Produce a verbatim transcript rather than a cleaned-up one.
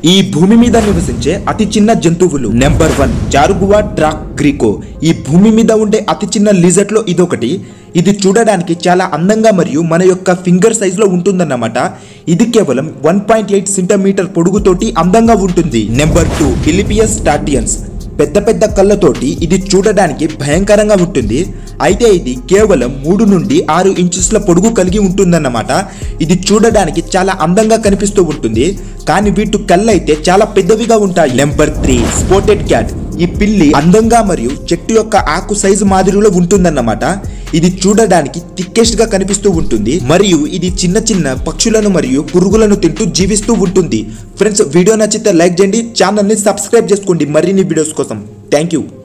ఈ భూమి మీద నివసించే అతి చిన్న జంతువులు. నెంబర్ వన్ జారుగువా డ్రాక్ గ్రీకో. ఈ భూమి మీద ఉండే అతి చిన్న లిజర్ట్ లో ఇదొకటి. ఇది చూడడానికి చాలా అందంగా మరియు మన యొక్క ఫింగర్ సైజ్ లో ఉంటుందన్నమాట. ఇది కేవలం వన్ పాయింట్ ఎయిట్ సెంటీమీటర్ పొడుగుతోటి అందంగా ఉంటుంది. నెంబర్ టూ ఫిలిపియస్ టాటియన్స్. పెద్ద పెద్ద కళ్ళతోటి ఇది చూడడానికి భయంకరంగా ఉంటుంది. అయితే ఇది కేవలం మూడు నుండి ఆరు ఇంచెస్ల పొడుగు కలిగి ఉంటుందన్నమాట. ఇది చూడడానికి చాలా అందంగా కనిపిస్తూ ఉంటుంది, కానీ వీటి కళ్ళు అయితే చాలా పెద్దవిగా ఉంటాయి. Number three spotted cat. ఈ పిల్లి అందంగా మరియు చెట్టు యొక్క ఆకు సైజు మాదిరిలో ఉంటుందన్నమాట. ఇది చూడడానికి థిక్కెస్ట్ గా కనిపిస్తూ ఉంటుంది మరియు ఇది చిన్న చిన్న పక్షులను మరియు పురుగులను తింటూ జీవిస్తూ ఉంటుంది. ఫ్రెండ్స్, వీడియో నచ్చితే లైక్ చేయండి, ఛానల్ ని సబ్స్క్రైబ్ చేసుకోండి మరిన్ని వీడియోస్ కోసం. Thank you.